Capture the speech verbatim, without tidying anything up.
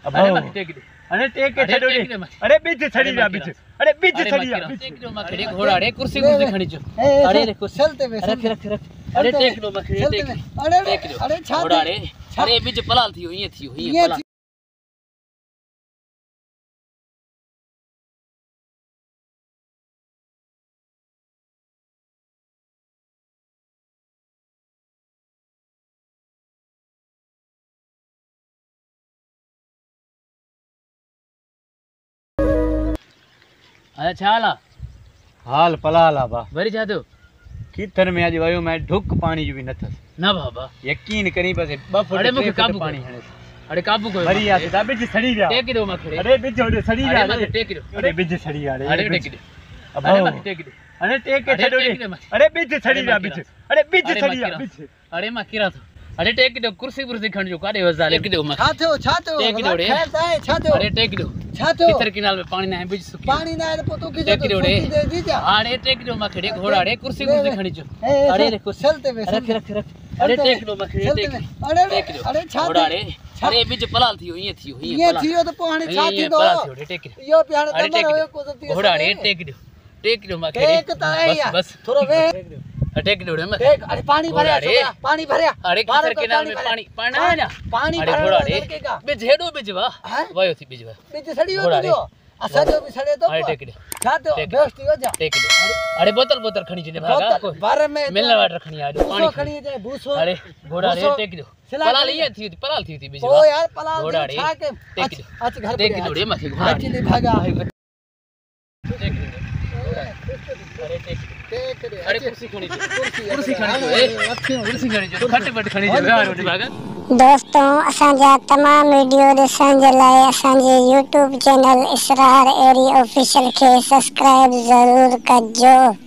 अब अरे मत टेक दे। अरे टेक के छड़ो रे। अरे बीच छड़ी जा बीच। अरे बीच छड़ी जा बीच। टेक दो मखड़े घोड़ा रे कुर्सी कुर्सी खड़ी जो। अरे रे कुर्सी चलते वे रख रख रख। अरे टेक दो मखड़े टेक। अरे टेक दो। अरे छा घोड़ा रे। अरे बीच पलाल थी ये थी ये पलाल। अरे छाला हाल पलाला बा भरी जा दो कीथर में आज वयो मैं ढुक पानी जो भी न थस ना बाबा यकीन करी बस ब फुट अरे मुखे काबू पानी कर। हणे अरे काबू कोई भरी आ ता बीच छड़ी जा टेक दो मखड़े। अरे बीच ओडे छड़ी जा अरे मत टेक दो। अरे बीच छड़ी जा रे अरे टेक दो। अब अरे मत टेक दो। अरे टेक के अरे छड़ो टेक रे। दे मत। अरे बीच छड़ी जा बीच। अरे बीच अरे छड़ी मत जा गिरा। बीच। अरे मां किरा तो अरे टेक दो कुर्सी कुर्सी खंड जो काडे वजा टेक दो मत। छा थियो छा थियो टेक दो रे। खैर ताए छा थियो अरे टेक दो छा थियो कितर किनाल में पानी ना है बीच सुकी पानी ना है तो तू की टेक दो रे। दे दी जा अरे टेक दो मखड़े घोड़ा रे कुर्सी कुर्सी खड़ी जो। ए, अरे रे कुर्सी चलते वे रख रख रख। अरे टेक दो मखड़े चलते टेक। वे। अरे टेक दो अरे छा घोड़ा रे। छा- अरे बीच पलाल थी ये थी ये ये पलाल। थियो तो पानी छा ये थी दो पलाल थी रे टेक दो। यो प्यार अरे टेक तमरो दो। को तो घोड़ा रे टेक दो टेक दो मखड़े। टेक ताए बस या बस थोड़ा वे टेक दो रे मत। टेक अरे पानी भरया घोड़ा रे। छोकरा, पानी भरया अरे बाहर कितर को किनाल में भरया। पानी पानी ना ना पानी अरे भरया घोड़ा रे लड़केगा बीच हेडो बीच वा हैं? वयो थी बीच वा। बीच सड़ी हो घोड़ा रे। तो असा जो भी सड़े तो अरे टेक दो छा थियो टेक। बेस्ट हो जा टेक दो। अरे बोतल बोतल खणी जने भागा बोतल कोई बारे में मिलने वाटर खणी आ जो पानी बूसो खणी। खणी जाए बूसो अरे घोड़ा रे बूसो टेक दो सिला पलाल खणी ये थी पलाल थी थी बीच ओ वा। यार पलाल घोड़ा दे रे। छा के टेक अच्छा दो। अच्छा घर टेक पे दो रे मत घोड़ा आज नहीं भागा टेक दो। अरे टेक दो। टेक रे अरे कुर्सी खणी जो कुर्सी कुर्सी खणी जो ए कुर्सी खणी जो खट पट खणी जो यार उठी भागा। दोस्तों असांजा तमाम वीडियो ॾिसण जे लाइ असांजे यूट्यूब चैनल इसरार एरी ऑफिशियल खे सब्सक्राइब ज़रूर कजो।